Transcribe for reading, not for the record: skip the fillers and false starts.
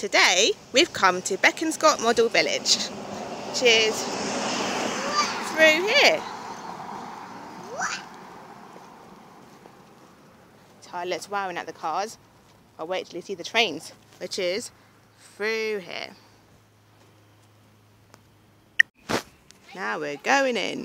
Today we've come to Beconscot Model Village, which is through here. Tyler's wowing at the cars. I'll wait till you see the trains, which is through here. Now we're going in.